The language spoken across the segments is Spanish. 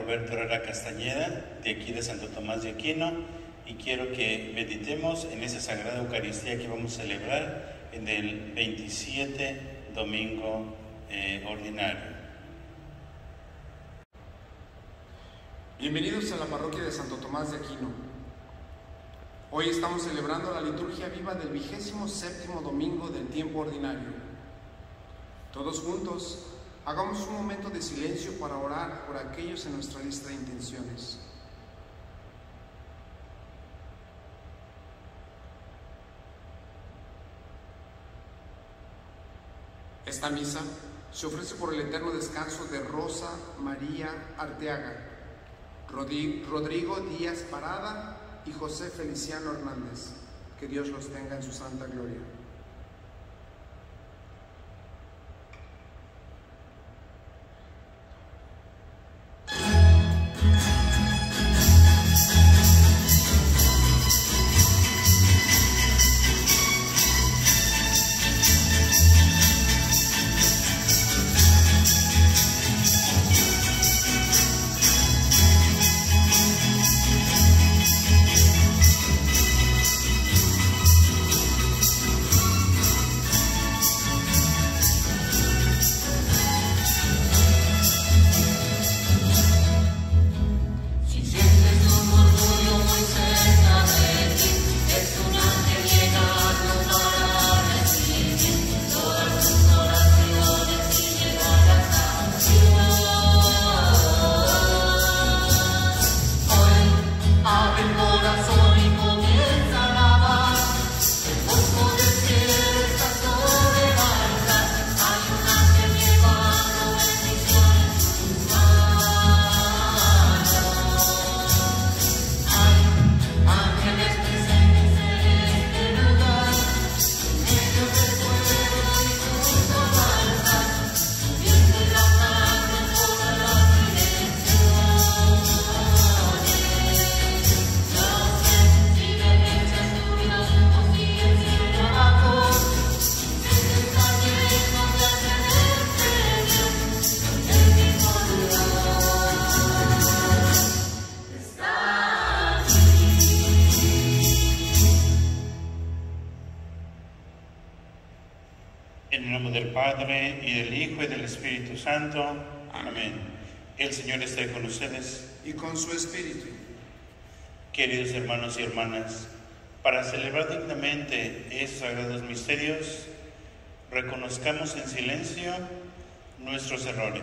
Roberto Herrera Castañeda, de aquí de Santo Tomás de Aquino, y quiero que meditemos en esa Sagrada Eucaristía que vamos a celebrar en el 27 domingo ordinario. Bienvenidos a la parroquia de Santo Tomás de Aquino. Hoy estamos celebrando la liturgia viva del 27º domingo del tiempo ordinario. Todos juntos, hagamos un momento de silencio para orar por aquellos en nuestra lista de intenciones. Esta misa se ofrece por el eterno descanso de Rosa María Arteaga, Rodrigo Díaz Parada y José Feliciano Hernández. Que Dios los tenga en su santa gloria. En el nombre del Padre, y del Hijo, y del Espíritu Santo. Amén. El Señor esté con ustedes. Y con su espíritu. Queridos hermanos y hermanas, para celebrar dignamente estos sagrados misterios, reconozcamos en silencio nuestros errores.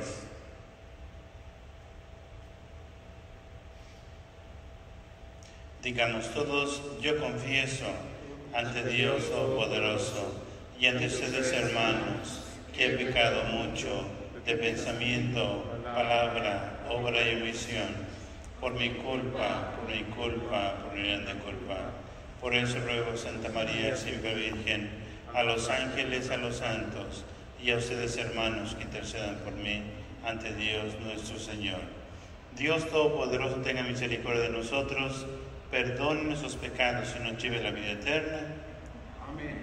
Digamos todos: yo confieso ante Dios Todopoderoso y ante ustedes, hermanos, que he pecado mucho de pensamiento, palabra, obra y omisión, por mi culpa, por mi grande culpa. Por eso ruego, Santa María, siempre Virgen, a los ángeles, a los santos, y a ustedes, hermanos, que intercedan por mí ante Dios nuestro Señor. Dios Todopoderoso tenga misericordia de nosotros, perdone nuestros pecados y nos lleve a la vida eterna. Amén.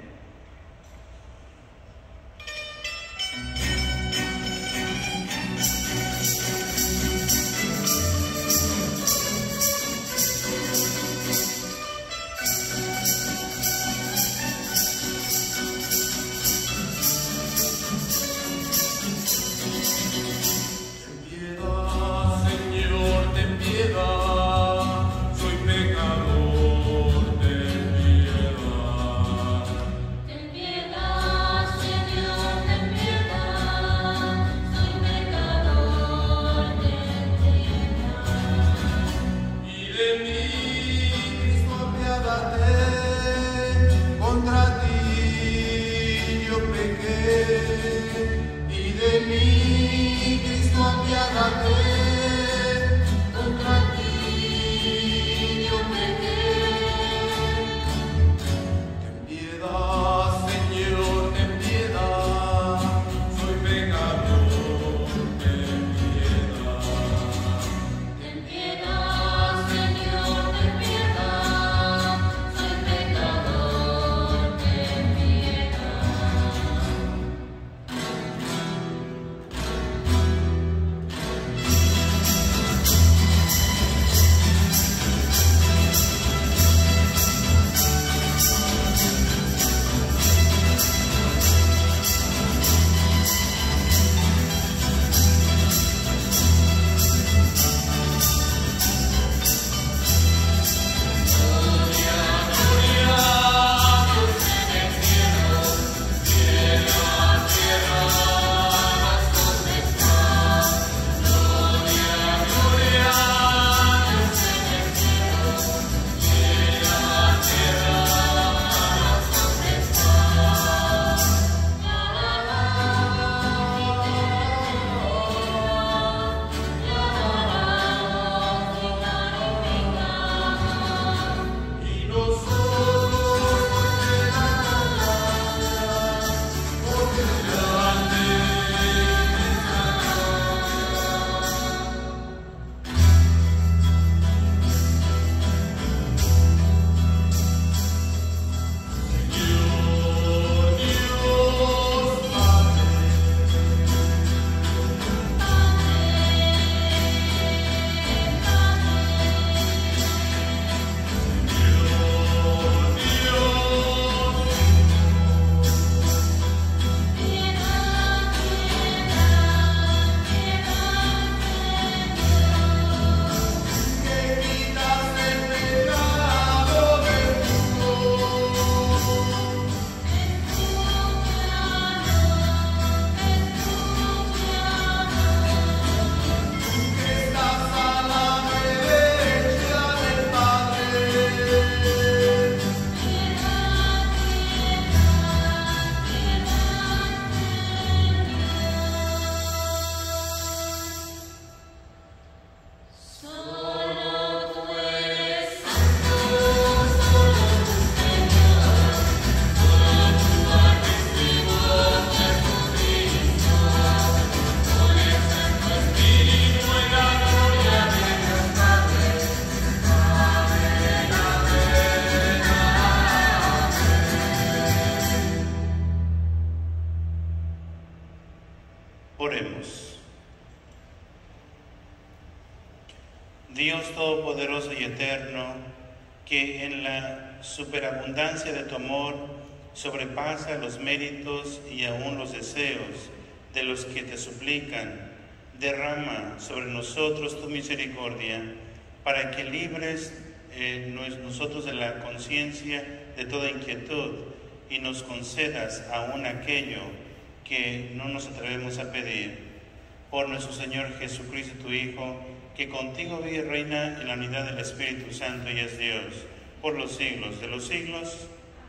Dios Todopoderoso y Eterno, que en la superabundancia de tu amor sobrepasa los méritos y aún los deseos de los que te suplican, derrama sobre nosotros tu misericordia, para que libres nosotros de la conciencia de toda inquietud y nos concedas aún aquello que no nos atrevemos a pedir. Por nuestro Señor Jesucristo, tu Hijo, que contigo vive y reina en la unidad del Espíritu Santo y es Dios, por los siglos de los siglos.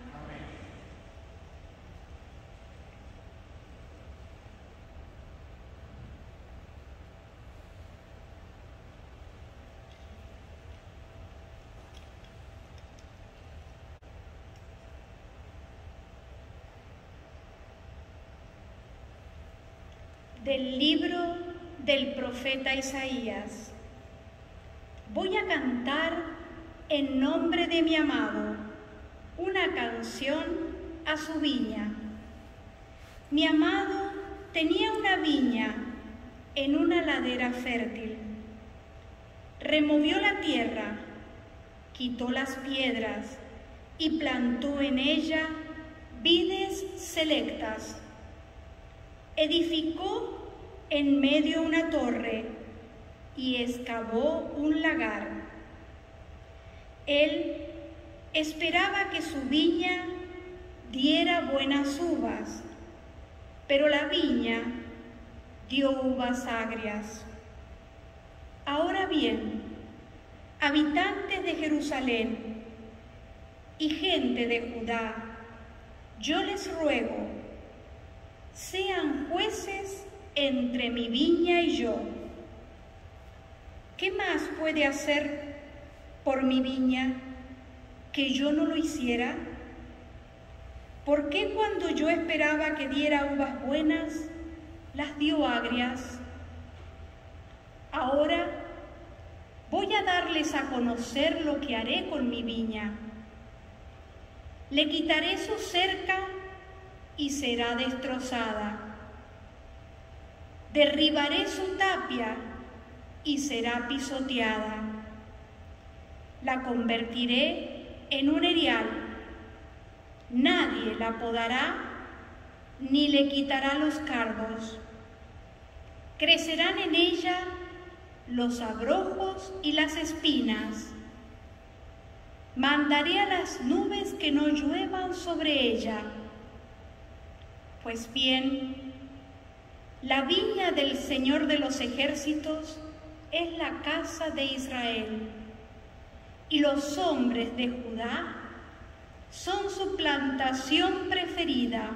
Del libro del profeta Isaías. Voy a cantar en nombre de mi amado una canción a su viña. Mi amado tenía una viña en una ladera fértil. Removió la tierra, quitó las piedras y plantó en ella vides selectas. Edificó en medio una torre y excavó un lagar. Él esperaba que su viña diera buenas uvas, pero la viña dio uvas agrias. Ahora bien, habitantes de Jerusalén y gente de Judá, yo les ruego, sean jueces entre mi viña y yo. ¿Qué más puede hacer por mi viña que yo no lo hiciera? ¿Por qué cuando yo esperaba que diera uvas buenas, las dio agrias? Ahora voy a darles a conocer lo que haré con mi viña. Le quitaré su cerca y será destrozada. Derribaré su tapia y será pisoteada. La convertiré en un erial. Nadie la podará ni le quitará los cardos. Crecerán en ella los abrojos y las espinas. Mandaré a las nubes que no lluevan sobre ella. Pues bien, la viña del Señor de los ejércitos es la casa de Israel, y los hombres de Judá son su plantación preferida.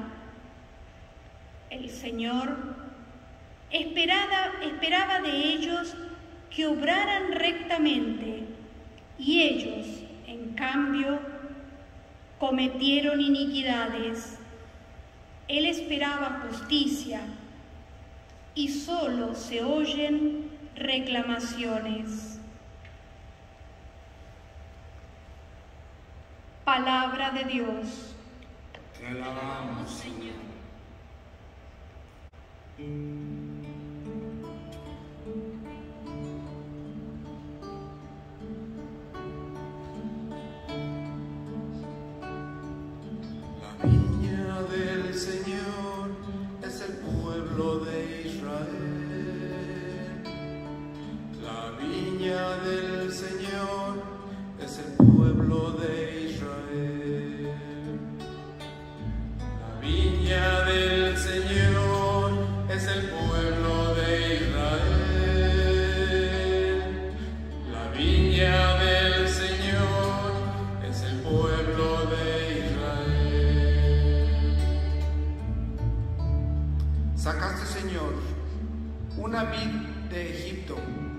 El Señor esperaba de ellos que obraran rectamente, y ellos, en cambio, cometieron iniquidades. Él esperaba justicia, y solo se oyen reclamaciones. Palabra de Dios. Te alabamos, Señor. La viña del Señor es el pueblo de Israel. La viña del Señor es el pueblo de Israel. La viña del Señor es el pueblo de Israel. La viña del Señor es el pueblo de Israel. Sacaste, Señor, una vid de Egipto.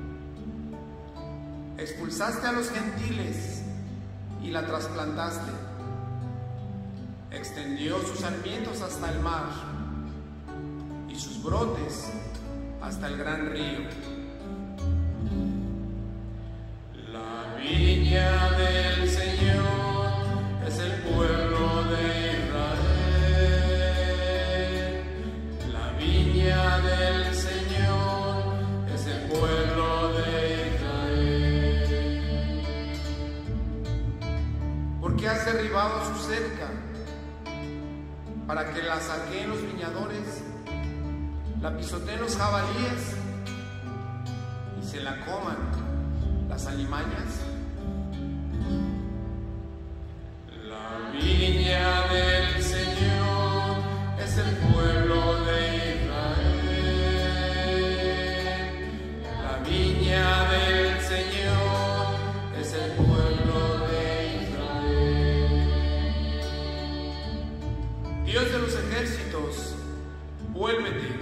Expulsaste a los gentiles y la trasplantaste. Extendió sus sarmientos hasta el mar y sus brotes hasta el gran río. La viña del Señor es el pueblo de Israel. La viña del Señor es el pueblo de Israel. ¿Por qué has derribado su cerca para que la saqueen los viñadores, la pisoteen los jabalíes y se la coman las alimañas? La viña del Señor es el pueblo de Israel. La viña del Señor es el pueblo de Israel. Dios de los ejércitos, vuélvete,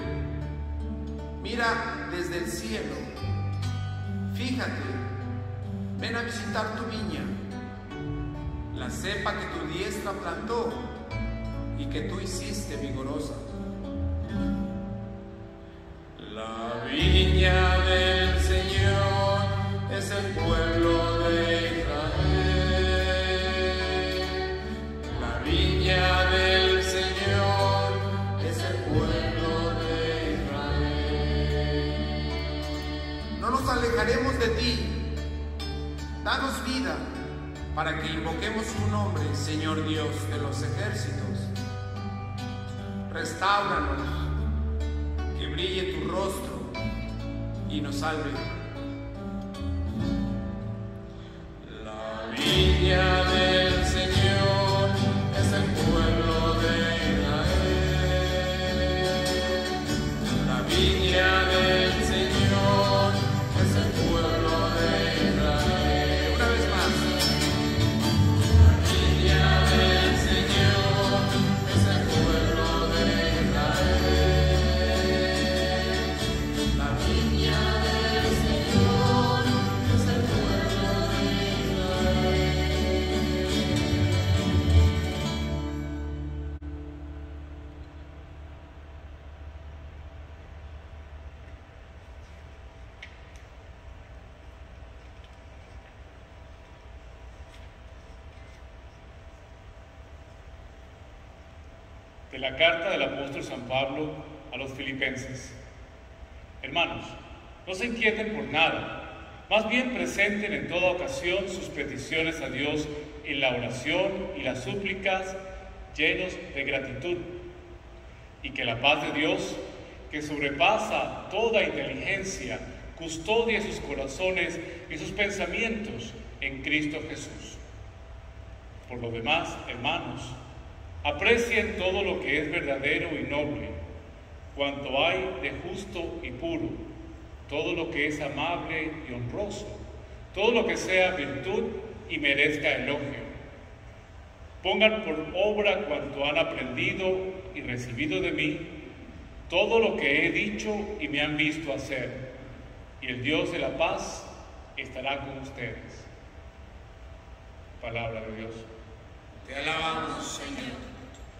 mira desde el cielo, fíjate, ven a visitar tu viña, la cepa que tu diestra plantó y que tú hiciste vigorosa. La viña del Señor es el pueblo de Israel. La viña del Señor es el pueblo de Israel. No nos alejaremos de ti. Danos vida para que invoquemos tu nombre, Señor Dios de los ejércitos. Restáuranos, que brille tu rostro y nos salve. La viña del Señor es el pueblo de Israel. La viña del Señor es el pueblo de Israel. Una vez más. La viña del Señor es el pueblo de Israel. La viña del Señor es el pueblo de Israel. De la carta del apóstol San Pablo a los filipenses. Hermanos, no se inquieten por nada, más bien presenten en toda ocasión sus peticiones a Dios en la oración y las súplicas, llenos de gratitud, y que la paz de Dios, que sobrepasa toda inteligencia, custodie sus corazones y sus pensamientos en Cristo Jesús. Por lo demás, hermanos, aprecien todo lo que es verdadero y noble, cuanto hay de justo y puro, todo lo que es amable y honroso, todo lo que sea virtud y merezca elogio. Pongan por obra cuanto han aprendido y recibido de mí, todo lo que he dicho y me han visto hacer, y el Dios de la paz estará con ustedes. Palabra de Dios. Te alabamos, Señor.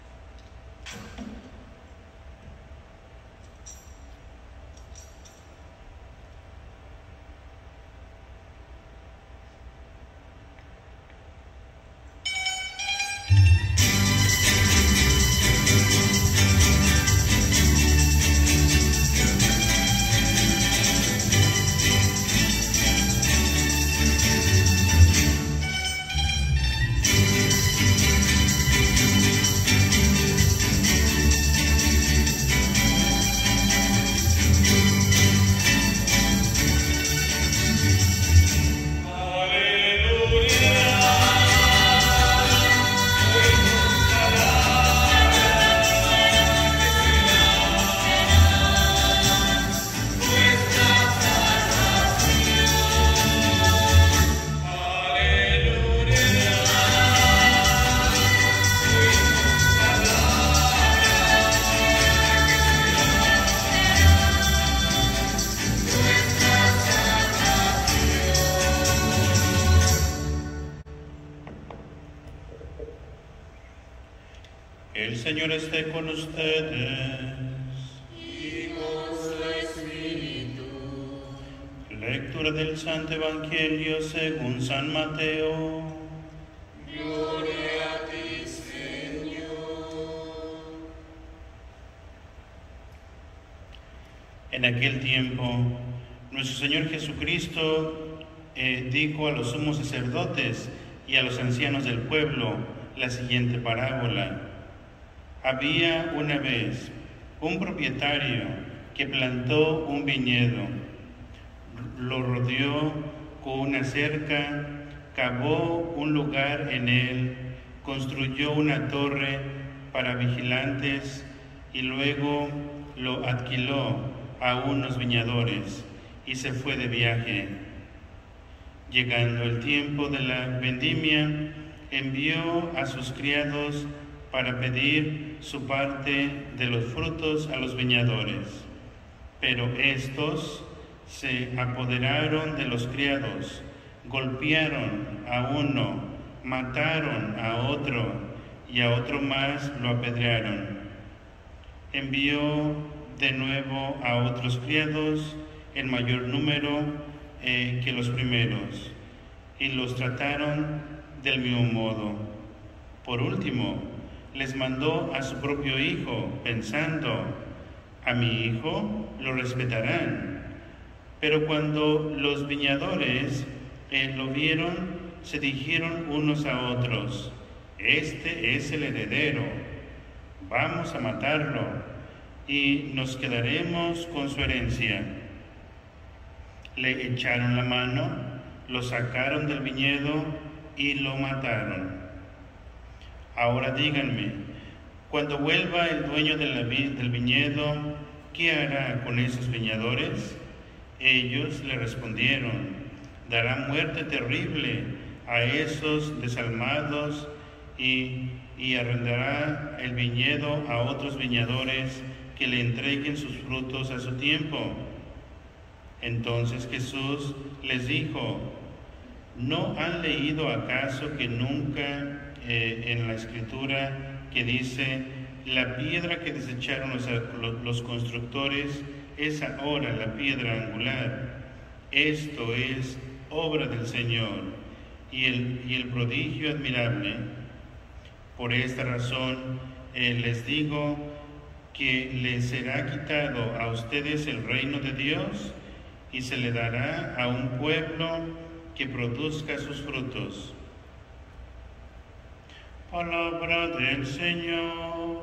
El Señor esté con ustedes. Y con su espíritu. Lectura del Santo Evangelio según San Mateo. Gloria a ti, Señor. En aquel tiempo, nuestro Señor Jesucristo dijo a los sumos sacerdotes y a los ancianos del pueblo la siguiente parábola. Había una vez un propietario que plantó un viñedo, lo rodeó con una cerca, cavó un lugar en él, construyó una torre para vigilantes y luego lo alquiló a unos viñadores y se fue de viaje. Llegando el tiempo de la vendimia, envió a sus criados para pedir su parte de los frutos a los viñadores. Pero estos se apoderaron de los criados, golpearon a uno, mataron a otro y a otro más lo apedrearon. Envió de nuevo a otros criados en mayor número que los primeros, y los trataron del mismo modo. Por último, les mandó a su propio hijo, pensando: a mi hijo lo respetarán. Pero cuando los viñadores lo vieron, se dijeron unos a otros: este es el heredero, vamos a matarlo y nos quedaremos con su herencia. Le echaron la mano, lo sacaron del viñedo y lo mataron. Ahora díganme, cuando vuelva el dueño del viñedo, ¿qué hará con esos viñadores? Ellos le respondieron: dará muerte terrible a esos desalmados y arrendará el viñedo a otros viñadores que le entreguen sus frutos a su tiempo. Entonces Jesús les dijo: ¿no han leído acaso que nunca en la Escritura que dice: la piedra que desecharon los constructores es ahora la piedra angular? Esto es obra del Señor y el prodigio admirable. Por esta razón les digo que les será quitado a ustedes el reino de Dios y se le dará a un pueblo que produzca sus frutos. Palabra del Señor.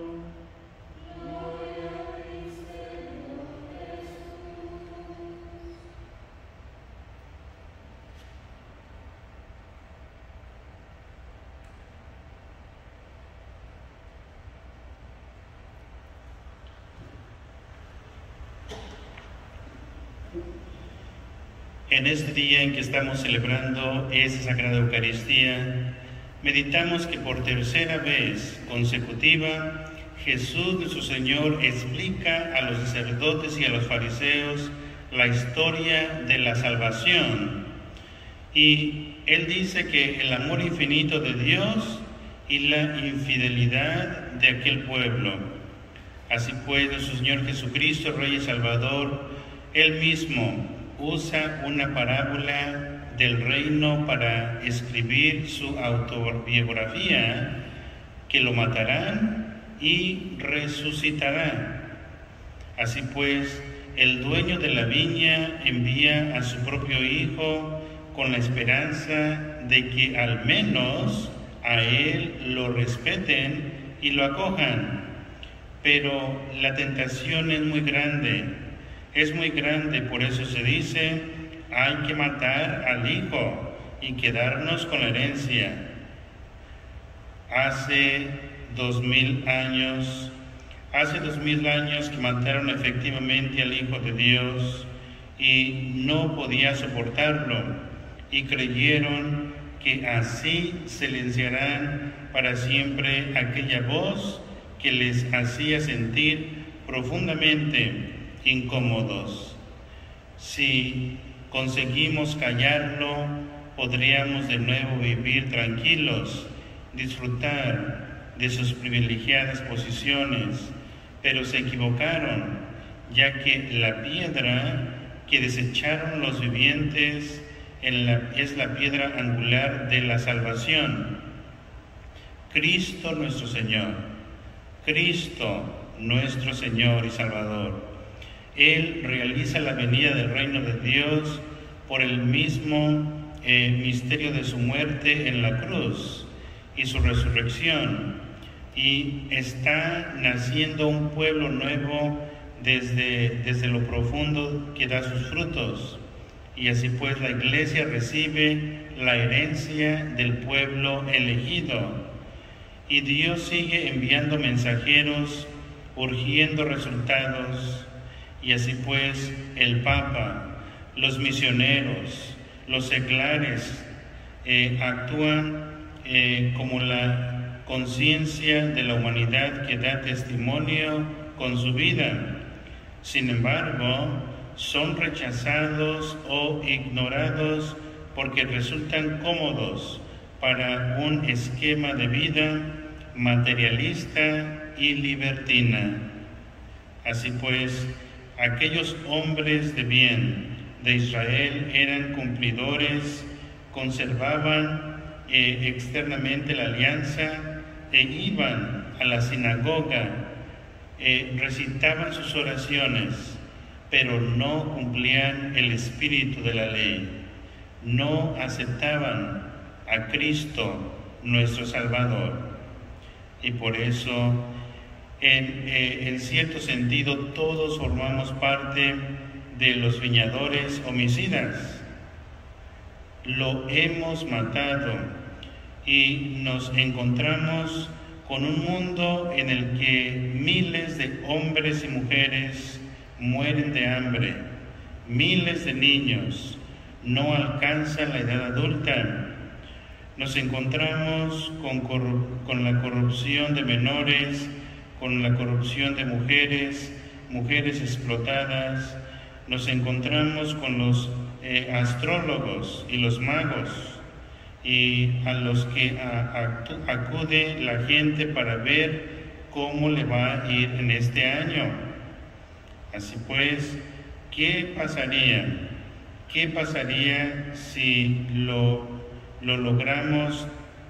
En este día en que estamos celebrando esa Sagrada Eucaristía, meditamos que por tercera vez consecutiva Jesús nuestro Señor explica a los sacerdotes y a los fariseos la historia de la salvación. Y Él dice que el amor infinito de Dios y la infidelidad de aquel pueblo. Así pues, nuestro Señor Jesucristo, Rey y Salvador, Él mismo usa una parábola del reino para escribir su autobiografía, que lo matarán y resucitará. Así pues, el dueño de la viña envía a su propio hijo con la esperanza de que al menos a él lo respeten y lo acojan. Pero la tentación es muy grande, por eso se dice: hay que matar al hijo y quedarnos con la herencia. Hace 2000 años que mataron efectivamente al Hijo de Dios y no podía soportarlo, y creyeron que así silenciarán para siempre aquella voz que les hacía sentir profundamente incómodos. Si conseguimos callarlo, podríamos de nuevo vivir tranquilos, disfrutar de sus privilegiadas posiciones, pero se equivocaron, ya que la piedra que desecharon los vivientes es la piedra angular de la salvación. Cristo nuestro Señor, Cristo nuestro Señor y Salvador. Él realiza la venida del reino de Dios por el mismo misterio de su muerte en la cruz y su resurrección, y está naciendo un pueblo nuevo desde lo profundo que da sus frutos. Y así pues la Iglesia recibe la herencia del pueblo elegido, y Dios sigue enviando mensajeros, urgiendo resultados. Y así pues el Papa, los misioneros, los seglares actúan como la conciencia de la humanidad que da testimonio con su vida. Sin embargo, son rechazados o ignorados porque resultan cómodos para un esquema de vida materialista y libertina. Así pues, aquellos hombres de bien de Israel eran cumplidores, conservaban externamente la alianza e iban a la sinagoga, recitaban sus oraciones, pero no cumplían el espíritu de la ley, no aceptaban a Cristo nuestro Salvador. Y por eso, en cierto sentido, todos formamos parte de los viñadores homicidas. Lo hemos matado y nos encontramos con un mundo en el que miles de hombres y mujeres mueren de hambre, miles de niños no alcanzan la edad adulta. Nos encontramos con la corrupción de menores, con la corrupción de mujeres explotadas. Nos encontramos con los astrólogos y los magos, y a los que acude la gente para ver cómo le va a ir en este año. Así pues, ¿qué pasaría si lo logramos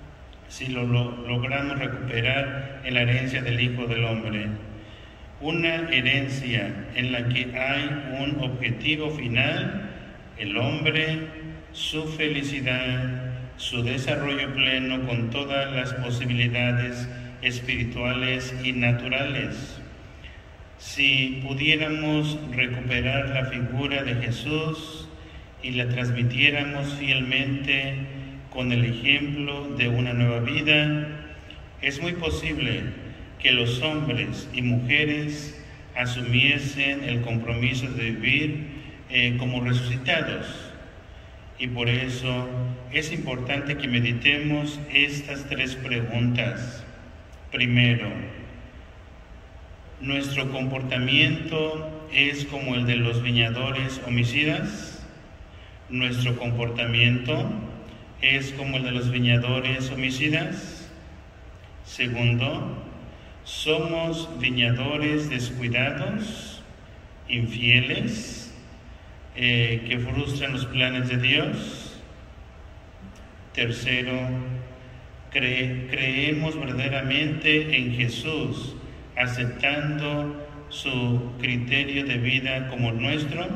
recuperar en la herencia del Hijo del Hombre? Una herencia en la que hay un objetivo final: el hombre, su felicidad, su desarrollo pleno con todas las posibilidades espirituales y naturales. Si pudiéramos recuperar la figura de Jesús y la transmitiéramos fielmente con el ejemplo de una nueva vida, es muy posible que los hombres y mujeres asumiesen el compromiso de vivir como resucitados. Y por eso es importante que meditemos estas tres preguntas. Primero, ¿nuestro comportamiento es como el de los viñadores homicidas? ¿Nuestro comportamiento es como el de los viñadores homicidas? Segundo, ¿somos viñadores descuidados, infieles, que frustran los planes de Dios? Tercero, ¿creemos verdaderamente en Jesús, aceptando su criterio de vida como el nuestro?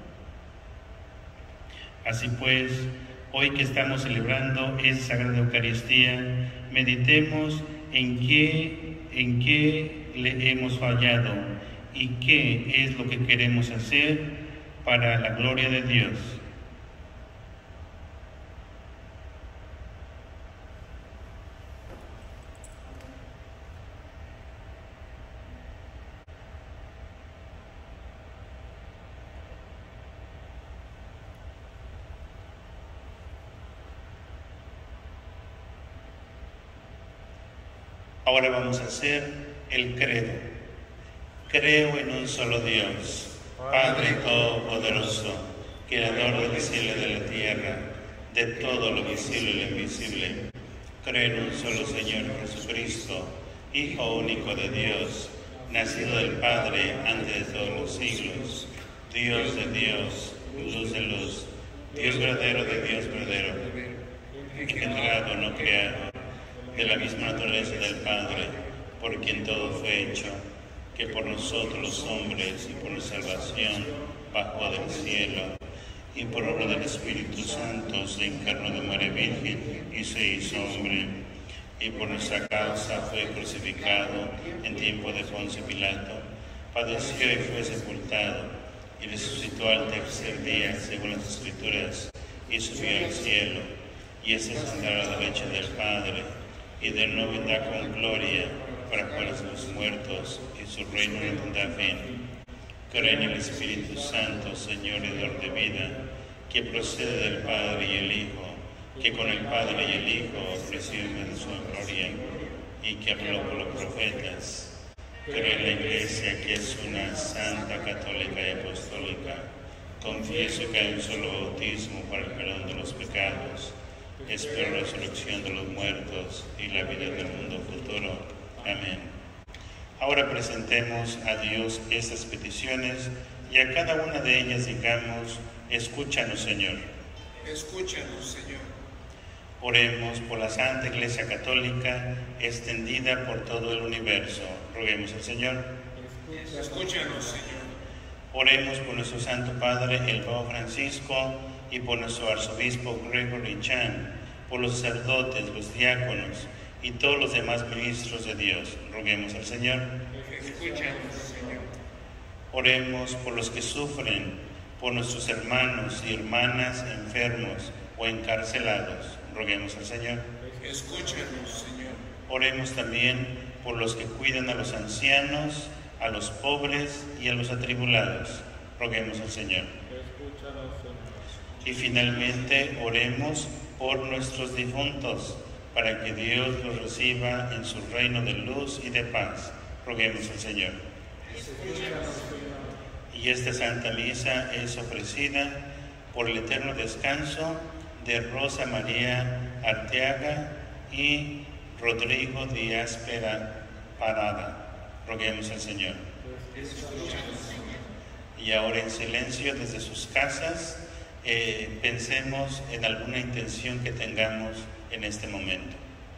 Así pues, hoy que estamos celebrando esa Sagrada Eucaristía, meditemos en qué le hemos fallado y qué es lo que queremos hacer para la gloria de Dios. Ahora vamos a hacer el credo. Creo en un solo Dios, Padre Todopoderoso, Creador del cielo y de la tierra, de todo lo visible y lo invisible. Creo en un solo Señor Jesucristo, Hijo único de Dios, nacido del Padre antes de todos los siglos, Dios de Dios, luz de luz, Dios verdadero de Dios verdadero, engendrado, no creado, de la misma naturaleza del Padre, por quien todo fue hecho, que por nosotros los hombres y por nuestra salvación bajó del cielo y por obra del Espíritu Santo se encarnó de María Virgen y se hizo hombre, y por nuestra causa fue crucificado en tiempo de Poncio Pilato, padeció y fue sepultado, y resucitó al tercer día según las Escrituras, y subió al cielo, y se sentará a la derecha del Padre, y de nuevo vendrá con gloria para jugar a los muertos, y su reino no tendrá fin. Creo en el Espíritu Santo, Señor y Dador de vida, que procede del Padre y el Hijo, que con el Padre y el Hijo recibe de su gloria, y que habló por los profetas. Creo en la Iglesia, que es una santa, católica y apostólica. Confieso que hay un solo bautismo para el perdón de los pecados. Espero la resurrección de los muertos y la vida del mundo futuro. Amén. Ahora presentemos a Dios estas peticiones y a cada una de ellas digamos: escúchanos, Señor. Escúchanos, Señor. Oremos por la Santa Iglesia Católica extendida por todo el universo. Roguemos al Señor. Escúchanos, Señor. Oremos por nuestro Santo Padre, el Papa Francisco, y por nuestro Arzobispo Gregory Chan, por los sacerdotes, los diáconos y todos los demás ministros de Dios. Roguemos al Señor. Escúchanos, Señor. Oremos por los que sufren, por nuestros hermanos y hermanas enfermos o encarcelados. Roguemos al Señor. Escúchanos, Señor. Oremos también por los que cuidan a los ancianos, a los pobres y a los atribulados. Roguemos al Señor. Y finalmente oremos por nuestros difuntos, para que Dios los reciba en su reino de luz y de paz. Roguemos al Señor. Y esta Santa Misa es ofrecida por el eterno descanso de Rosa María Arteaga y Rodrigo Díaz Parada. Roguemos al Señor. Y ahora en silencio desde sus casas, pensemos en alguna intención que tengamos en este momento.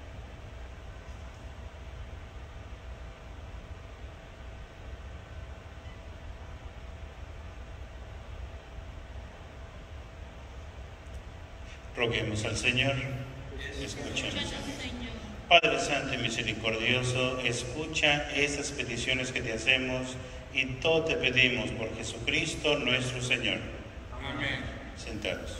Roguemos al Señor. Escuchemos. Padre Santo y Misericordioso, escucha estas peticiones que te hacemos y todo te pedimos por Jesucristo nuestro Señor. Amén. Sentados.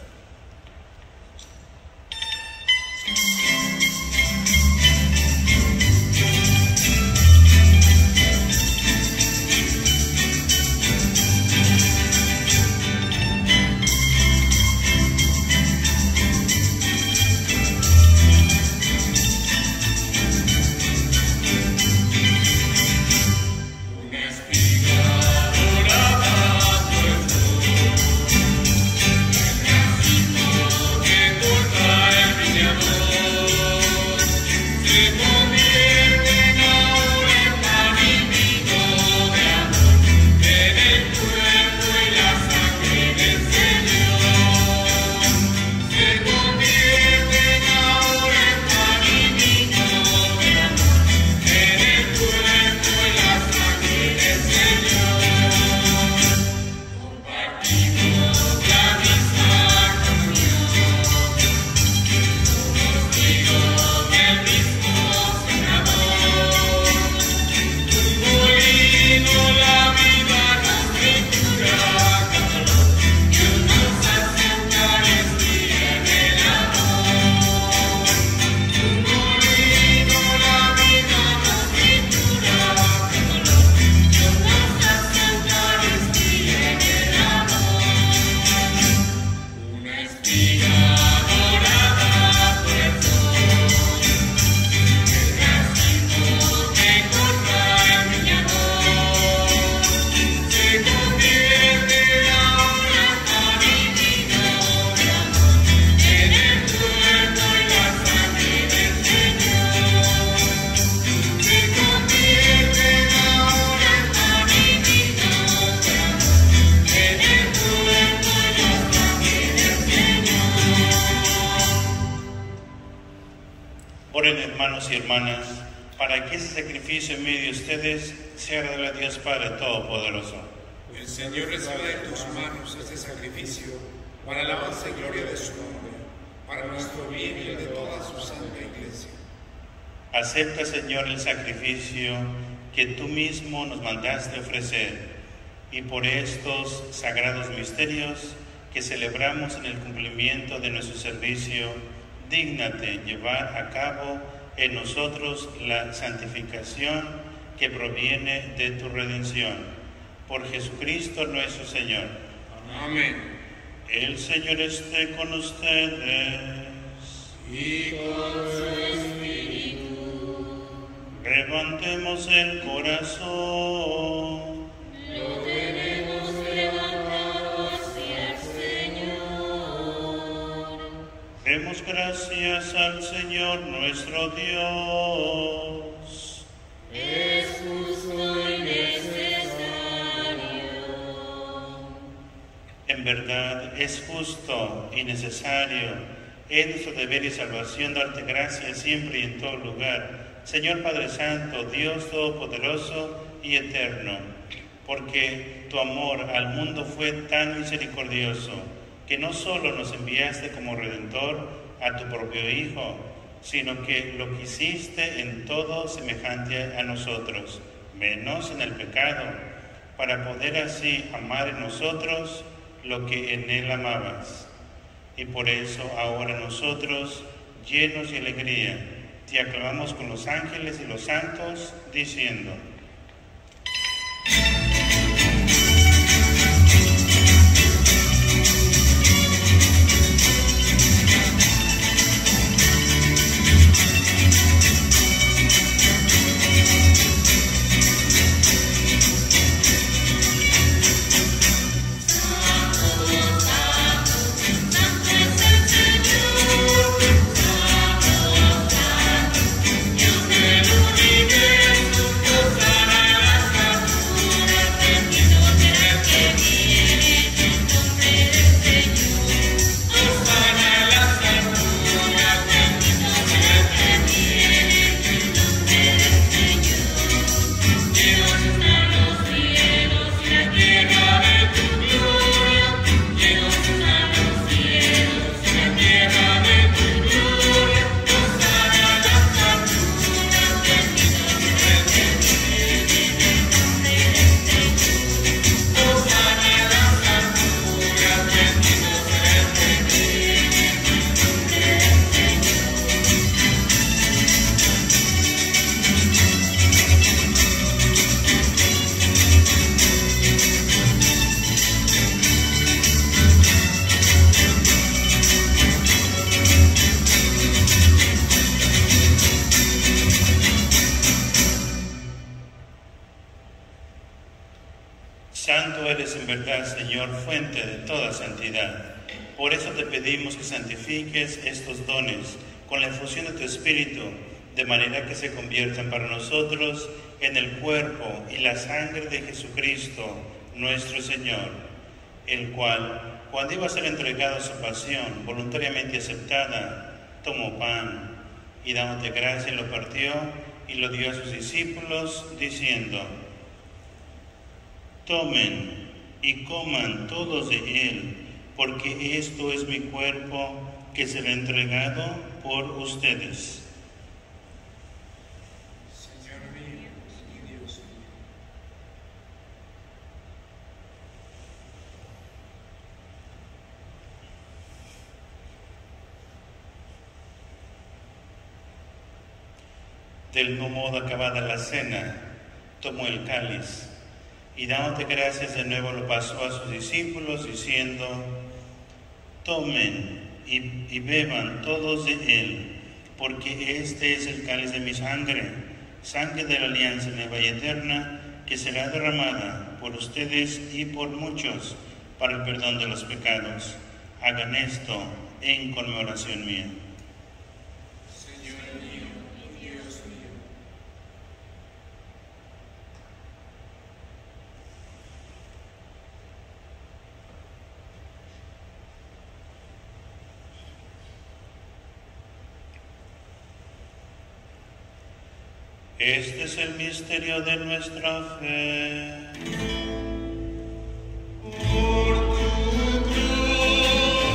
Oren, hermanos y hermanas, para que ese sacrificio en medio de ustedes sea agradable a Dios Padre Todopoderoso. El Señor reciba de tus manos este sacrificio para alabanza y gloria de su nombre, para nuestro bien y el de toda su santa Iglesia. Acepta, Señor, el sacrificio que tú mismo nos mandaste ofrecer, y por estos sagrados misterios que celebramos en el cumplimiento de nuestro servicio, dígnate llevar a cabo en nosotros la santificación que proviene de tu redención. Por Jesucristo nuestro Señor. Amén. El Señor esté con ustedes. Y con su espíritu. Levantemos el corazón. Lo tenemos levantado hacia el Señor. Demos gracias al Señor nuestro Dios. Es justo y necesario. En verdad es justo y necesario, es nuestro deber y salvación darte gracias siempre y en todo lugar, Señor Padre Santo, Dios Todopoderoso y Eterno, porque tu amor al mundo fue tan misericordioso, que no solo nos enviaste como Redentor a tu propio Hijo, sino que lo quisiste en todo semejante a nosotros, menos en el pecado, para poder así amar en nosotros lo que en Él amabas. Y por eso ahora nosotros, llenos de alegría, te aclamamos con los ángeles y los santos, diciendo: Santo eres en verdad, Señor, fuente de toda santidad. Por eso te pedimos que santifiques estos dones con la infusión de tu Espíritu, de manera que se conviertan para nosotros en el cuerpo y la sangre de Jesucristo, nuestro Señor, el cual, cuando iba a ser entregado a su pasión, voluntariamente aceptada, tomó pan y dándote gracia lo partió y lo dio a sus discípulos, diciendo: tomen y coman todos de él, porque esto es mi cuerpo que será entregado por ustedes. Señor mío y Dios mío. Del mismo modo, acabada la cena, tomó el cáliz y dándote gracias de nuevo lo pasó a sus discípulos, diciendo: tomen y beban todos de él, porque este es el cáliz de mi sangre, sangre de la alianza nueva y eterna, que será derramada por ustedes y por muchos para el perdón de los pecados. Hagan esto en conmemoración mía. Señor mío y Dios mío. Este es el misterio de nuestra fe. Por tu cruz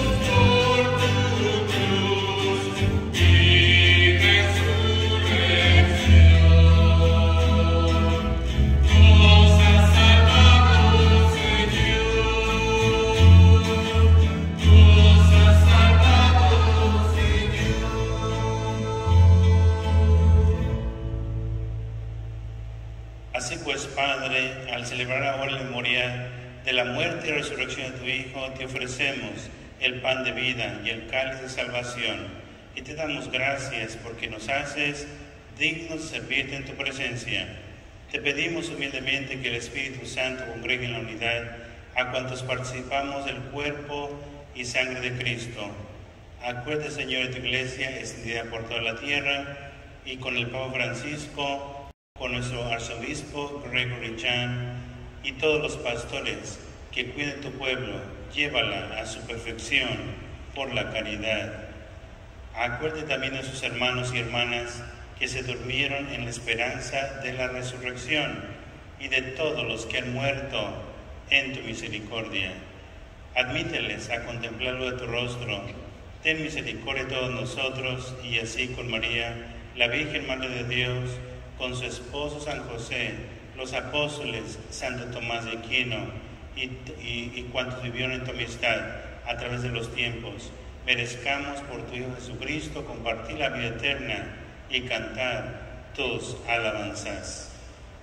Así pues, Padre, al celebrar ahora la memoria de la muerte y resurrección de tu Hijo, te ofrecemos el pan de vida y el cáliz de salvación, y te damos gracias porque nos haces dignos de servirte en tu presencia. Te pedimos humildemente que el Espíritu Santo congregue en la unidad a cuantos participamos del cuerpo y sangre de Cristo. Acuérdate, Señor, de tu iglesia extendida por toda la tierra, y con el Papa Francisco, con nuestro arzobispo Gregory Chan y todos los pastores que cuiden tu pueblo, llévala a su perfección por la caridad. Acuérdate también de sus hermanos y hermanas que se durmieron en la esperanza de la resurrección, y de todos los que han muerto en tu misericordia. Admíteles a contemplar lo de tu rostro. Ten misericordia de todos nosotros, y así con María, la Virgen Madre de Dios, con su esposo San José, los apóstoles, Santo Tomás de Aquino y cuantos vivieron en tu amistad a través de los tiempos, merezcamos por tu Hijo Jesucristo compartir la vida eterna y cantar tus alabanzas.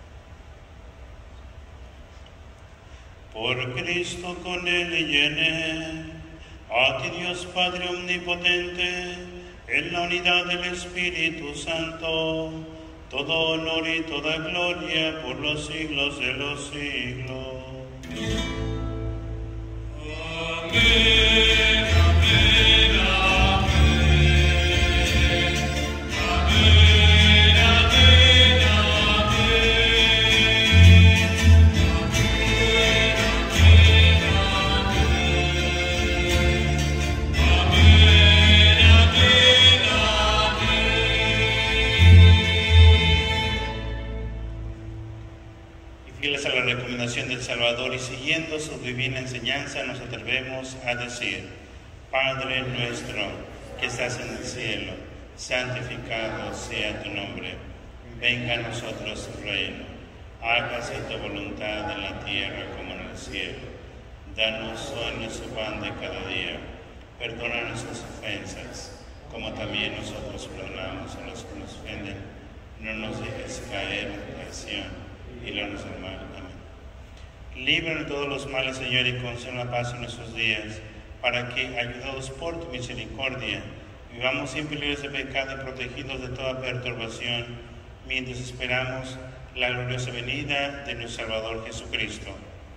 Por Cristo, con Él y en Él, a ti Dios Padre Omnipotente, en la unidad del Espíritu Santo, todo honor y toda gloria por los siglos de los siglos. Amén, amén, amén. Amén, amén, del Salvador y siguiendo su divina enseñanza nos atrevemos a decir: Padre nuestro que estás en el cielo, santificado sea tu nombre, venga a nosotros tu reino, hágase tu voluntad en la tierra como en el cielo. Danos hoy nuestro pan de cada día, perdona nuestras ofensas, como también nosotros perdonamos a los que nos ofenden. No nos dejes caer en tentación y líbranos del mal. Amén. Líbranos de todos los males, Señor, y concédenos la paz en nuestros días, para que, ayudados por tu misericordia, vivamos siempre libres de pecado y protegidos de toda perturbación, mientras esperamos la gloriosa venida de nuestro Salvador Jesucristo.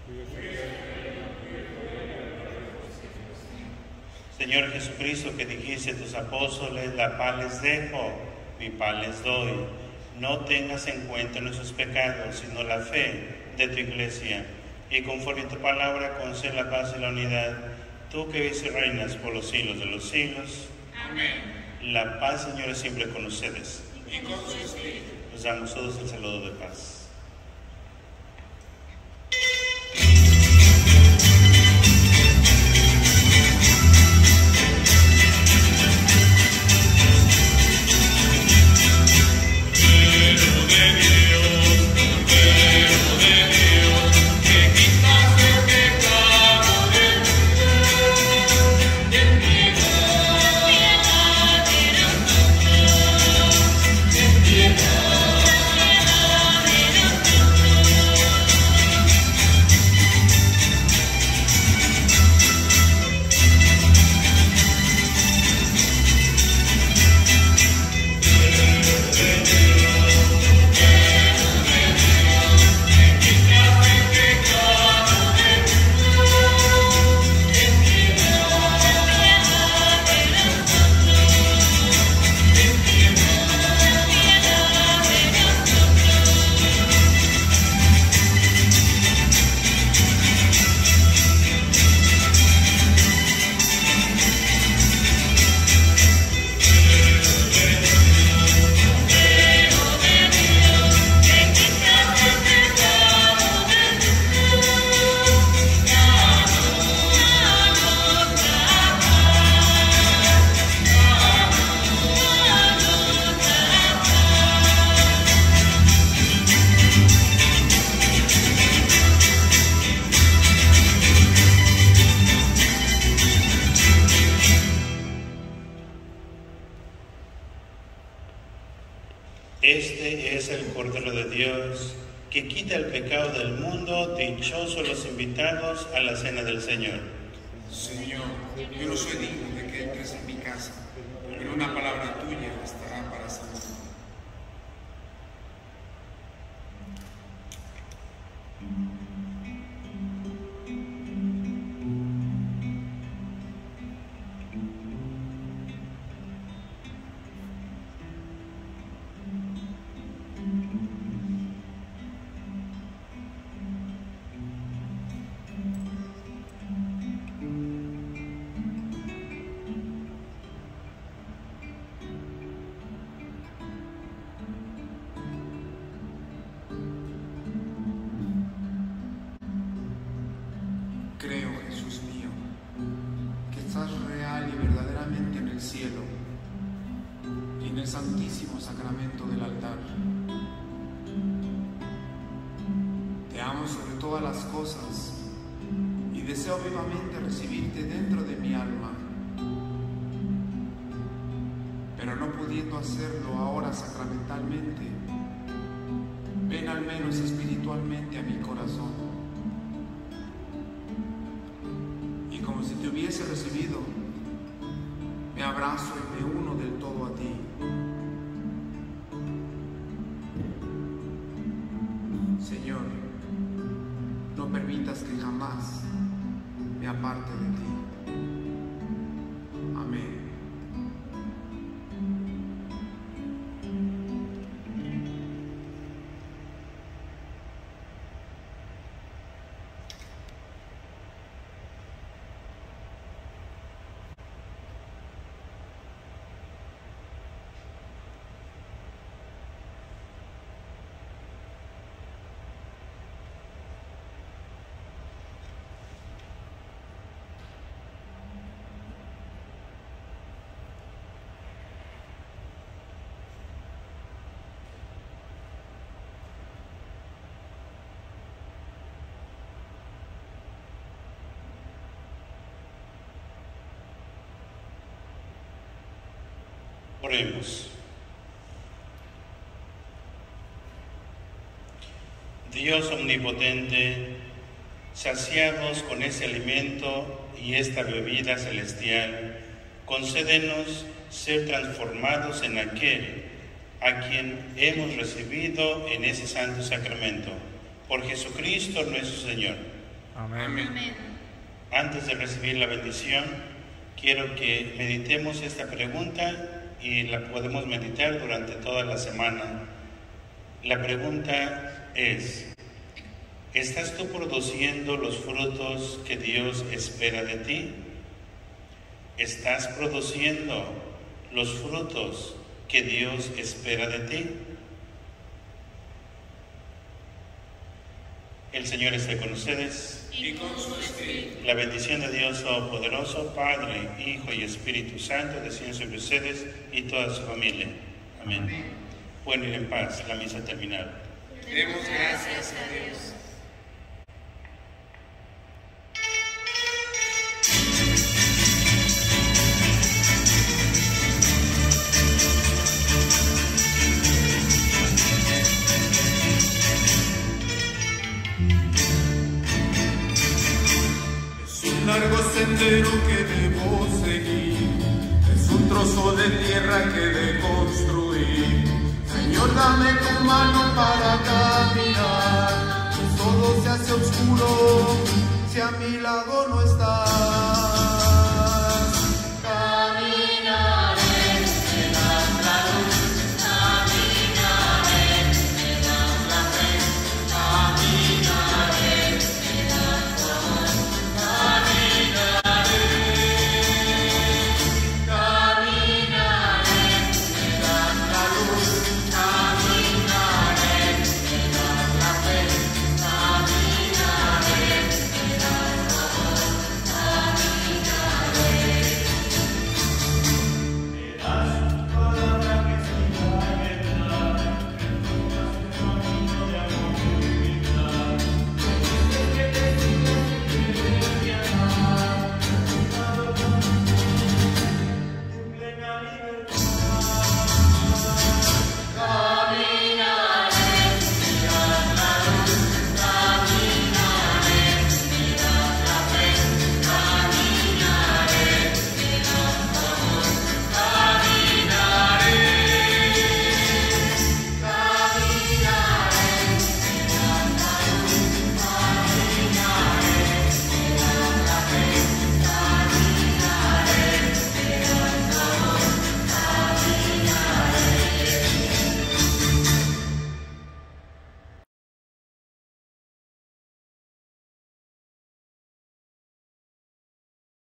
Señor Jesucristo, que dijiste a tus apóstoles: la paz les dejo, mi paz les doy. No tengas en cuenta nuestros pecados, sino la fe de tu iglesia. Y conforme a tu palabra, concede la paz y la unidad, tú que vives y reinas por los siglos de los siglos. Amén. La paz, Señor, es siempre con ustedes. Y con su espíritu. Nos damos todos el saludo de paz. Este es el Cordero de Dios que quita el pecado del mundo, dichosos los invitados a la cena del Señor. Señor, yo no soy digno de que entres en mi casa, pero una palabra tuya bastará para salvarme. Creo, Jesús mío, que estás real y verdaderamente en el cielo y en el santísimo sacramento del altar. Te amo sobre todas las cosas y deseo vivamente recibirte dentro de mi alma, pero no pudiendo hacerlo ahora sacramentalmente, ven al menos espiritualmente a mi corazón. Como si te hubiese recibido, me abrazo y me uno del todo a ti. Señor, no permitas que jamás me aparte de ti. Amén. Oremos. Dios omnipotente, saciados con ese alimento y esta bebida celestial, concédenos ser transformados en aquel a quien hemos recibido en ese santo sacramento. Por Jesucristo nuestro Señor. Amén. Antes de recibir la bendición, quiero que meditemos esta pregunta y la podemos meditar durante toda la semana. La pregunta es: ¿estás tú produciendo los frutos que Dios espera de ti? ¿Estás produciendo los frutos que Dios espera de ti? El Señor esté con ustedes. Y con su espíritu. La bendición de Dios Todopoderoso, Padre, Hijo y Espíritu Santo, descienda sobre ustedes y toda su familia. Amén. Pueden ir en paz. La misa ha terminado. Demos gracias a Dios. Largo sendero que debo seguir, es un trozo de tierra que de construir. Señor, dame tu mano para caminar, pues todo se hace oscuro, si a mi lado